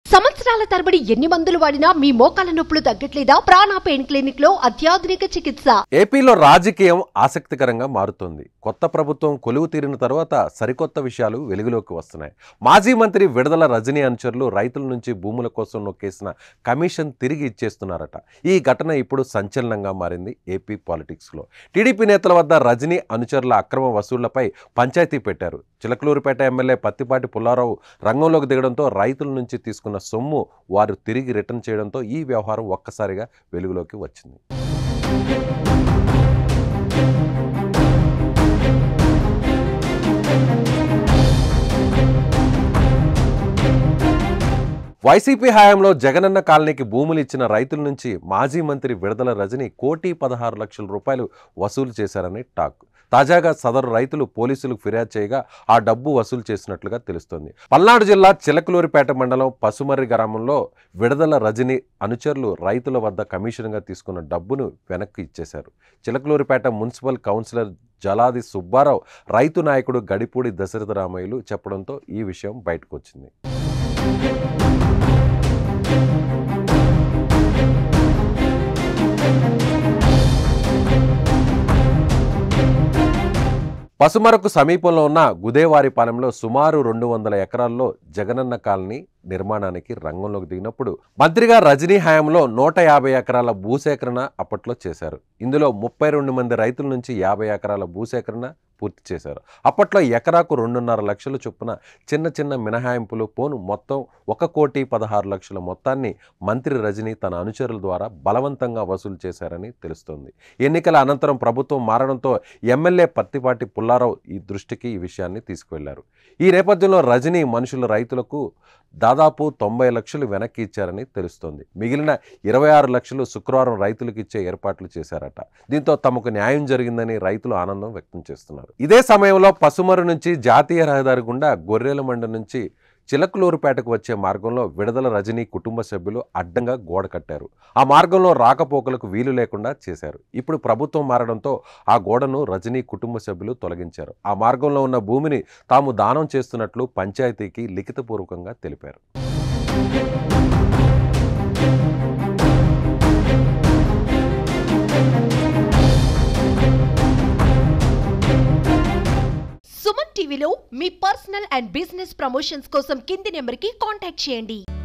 సంవత్సరాల తరబడి ఎన్ని మందులు వాడినా మీ మోకాల నొప్పులు తగ్గట్లేదా? ప్రాణ పెయిన్ క్లినిక్ లో అత్యాధునిక చికిత్స. ఏపీలో రాజకీయం ఆసక్తికరంగా మారుతోంది. కొత్త ప్రభుత్వం కొలువు తీరిన తర్వాత సరికొత్త విషయాలు వెలుగులోకి వస్తున్నాయి. మాజీ మంత్రి విడుదల రజనీ అనుచరులు రైతుల నుంచి భూముల కోసం నొక్కేసిన కమిషన్ తిరిగి ఇచ్చేస్తున్నారట. ఈ ఘటన ఇప్పుడు సంచలనంగా మారింది ఏపీ పాలిటిక్స్లో. టీడీపీ నేతల వద్ద రజనీ అనుచరుల అక్రమ వసూళ్లపై పంచాయతీ పెట్టారు. చిలకలూరిపేట ఎమ్మెల్యే పత్తిపాటి పుల్లారావు రంగంలోకి దిగడంతో రైతుల నుంచి తీసుకున్న సొమ్ము వారు తిరిగి రిటర్న్ చేయడంతో ఈ వ్యవహారం ఒక్కసారిగా వెలుగులోకి వచ్చింది. వైసీపీ హయాంలో జగనన్న కాలనీకి భూములు ఇచ్చిన రైతుల నుంచి మాజీ మంత్రి విడుదల రజనీ 1,16,00,000 రూపాయలు వసూలు చేశారని టాక్. తాజాగా సదరు రైతులు పోలీసులకు ఫిర్యాదు చేయగా ఆ డబ్బు వసూలు చేసినట్లుగా తెలుస్తోంది. పల్నాడు జిల్లా చిలకలూరిపేట మండలం పసుమర్రి గ్రామంలో విడుదల రజనీ అనుచరులు రైతుల వద్ద కమిషన్గా తీసుకున్న డబ్బును వెనక్కి ఇచ్చేశారు. చిలకలూరిపేట మున్సిపల్ కౌన్సిలర్ జలాది సుబ్బారావు రైతు నాయకుడు గడిపూడి దశరథ రామయ్యలు చెప్పడంతో ఈ విషయం బయటకు వచ్చింది. పసుమరకు సమీపంలో ఉన్న గుదేవారిపాలెంలో సుమారు 200 ఎకరాల్లో జగనన్న కాలనీ నిర్మాణానికి రంగంలోకి దిగినప్పుడు మంత్రిగా రజనీ హయాంలో 150 ఎకరాల భూసేకరణ అప్పట్లో చేశారు. ఇందులో 32 మంది రైతుల నుంచి 50 ఎకరాల భూసేకరణ పూర్తి చేశారు. అప్పట్లో ఎకరాకు 2.5 లక్షల చొప్పున చిన్న చిన్న మినహాయింపులు పోను మొత్తం 1,16,00,000 మొత్తాన్ని మంత్రి రజనీ తన అనుచరుల ద్వారా బలవంతంగా వసూలు చేశారని తెలుస్తోంది. ఎన్నికల అనంతరం ప్రభుత్వం మారడంతో ఎమ్మెల్యే పత్తిపాటి పుల్లారావు ఈ దృష్టికి ఈ విషయాన్ని తీసుకువెళ్లారు. ఈ నేపథ్యంలో రజనీ మనుషులు రైతులకు దాదాపు 90 లక్షలు వెనక్కి ఇచ్చారని తెలుస్తోంది. మిగిలిన 26 లక్షలు శుక్రవారం రైతులకు ఇచ్చే ఏర్పాట్లు చేశారట. దీంతో తమకు న్యాయం జరిగిందని రైతులు ఆనందం వ్యక్తం చేస్తున్నారు. ఇదే సమయంలో పసుమరు నుంచి జాతీయ రహదారి గుండా గొర్రెలమండ నుంచి చిలకలూరుపేటకు వచ్చే మార్గంలో విడుదల రజనీ కుటుంబ సభ్యులు అడ్డంగా గోడ కట్టారు. ఆ మార్గంలో రాకపోకలకు వీలు లేకుండా చేశారు. ఇప్పుడు ప్రభుత్వం మారడంతో ఆ గోడను రజనీ కుటుంబ సభ్యులు తొలగించారు. ఆ మార్గంలో ఉన్న భూమిని తాము దానం చేస్తున్నట్లు పంచాయతీకి లిఖితపూర్వకంగా తెలిపారు. సుమన్ టీవీలో మీ పర్సనల్ అండ్ బిజినెస్ ప్రమోషన్స్ కోసం కింది నెంబర్కి కాంటాక్ట్ చేయండి.